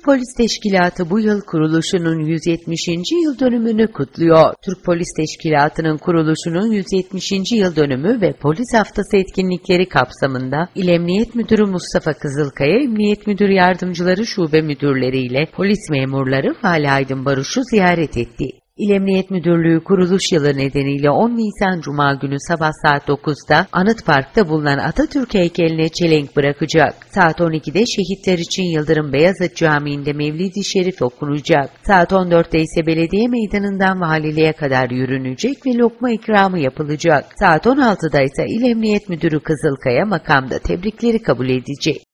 Türk Polis Teşkilatı bu yıl kuruluşunun 170. yıl dönümünü kutluyor. Türk Polis Teşkilatı'nın kuruluşunun 170. yıl dönümü ve Polis Haftası etkinlikleri kapsamında İl Emniyet Müdürü Mustafa Kızılkaya, Emniyet Müdür Yardımcıları Şube Müdürleri ile polis memurları Vali Aydın Baruş'u ziyaret etti. İl Emniyet Müdürlüğü kuruluş yılı nedeniyle 10 Nisan Cuma günü sabah saat 9'da Anıt Park'ta bulunan Atatürk heykeline çelenk bırakacak. Saat 12'de şehitler için Yıldırım Beyazıt Camii'nde Mevlid-i Şerif okunacak. Saat 14'te ise belediye meydanından valiliğe kadar yürünecek ve lokma ikramı yapılacak. Saat 16'da ise İl Emniyet Müdürü Kızılkaya makamda tebrikleri kabul edecek.